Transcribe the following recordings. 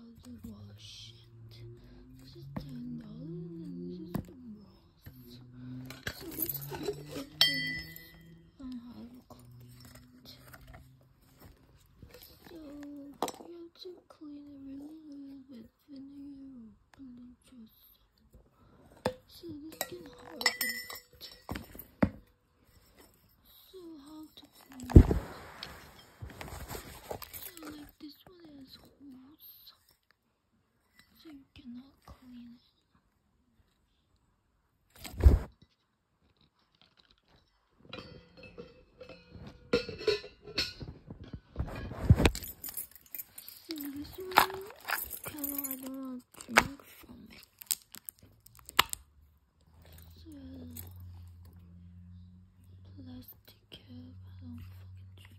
wash it. This is $10 and this is the Ross. So let's get the difference on how to clean it. So you have to clean it really with vinegar or bleach or soap. So this can harden it. So how to clean it? So like this one has holes, so you cannot clean it. So this one, I don't want to drink from it. So plastic cap, I don't fucking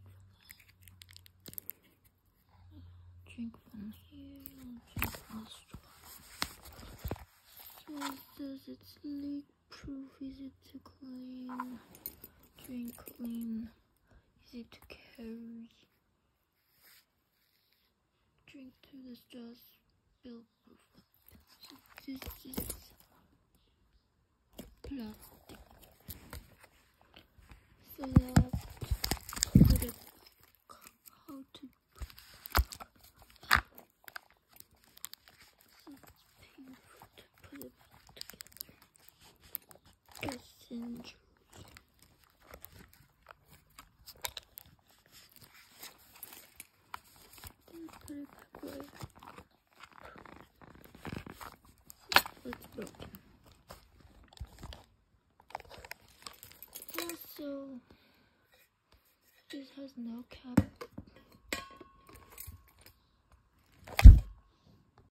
drink from here, I'll drink from the straw. So it says it's leak proof, easy to clean, drink clean, easy to carry. Drink through the straw, spill proof. So this is plastic. So you have to put it, how to put it. So it's painful to put it back together. It's injured. Then put it back right. It's broken. Also, this has no cap.